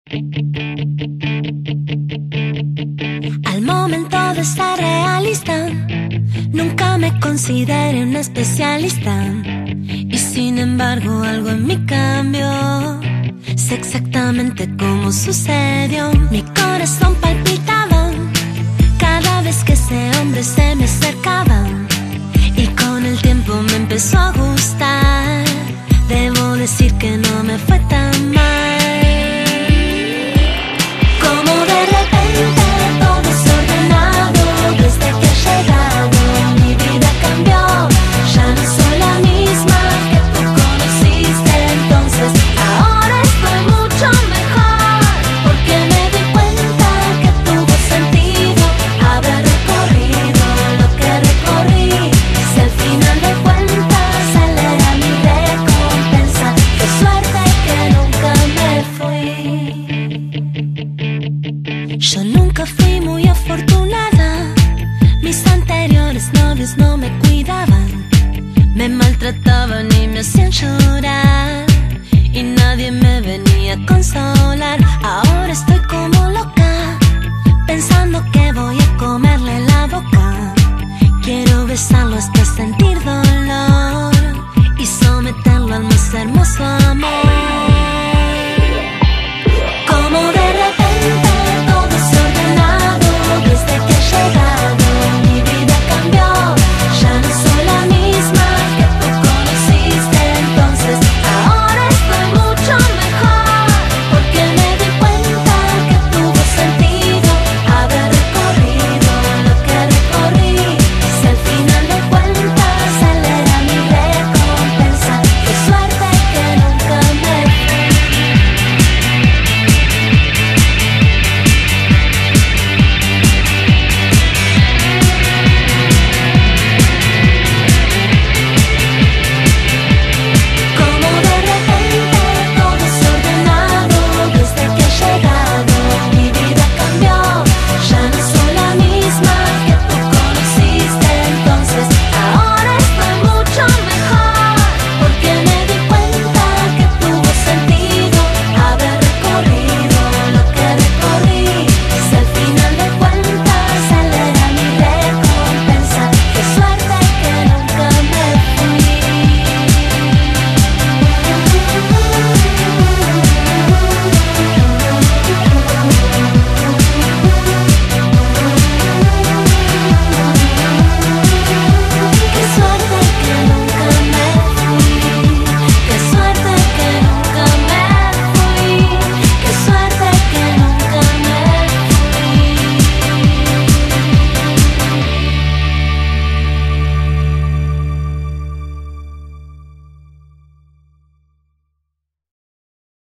Al momento de ser realista, nunca me consideré una especialista. Y sin embargo algo en mí cambió. Sé exactamente cómo sucedió. Mi corazón palpitaba cada vez que ese hombre se me acercaba. Y con el tiempo me empezó a gustar. Debo decir que no me fue tan mal. Como de repente todo desordenado. Desde que he llegado mi vida cambió. Ya no soy la misma que tú conociste entonces. Ahora estoy mucho mejor, porque me di cuenta que tuvo sentido haber recorrido lo que recorrí. Si al final de cuentas él era mi recompensa, qué suerte que nunca me fui. Yo nunca fui muy afortunada. Mis anteriores novios no me cuidaban, me maltrataban y me hacían llorar. Y nadie me venía a consolar.